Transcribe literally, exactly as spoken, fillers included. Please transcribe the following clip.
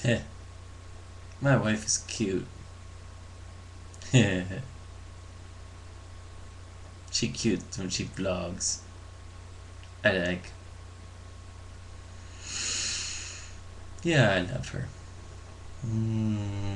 Heh. My wife is cute. She cute when she vlogs. I like. Yeah, I love her. Mm.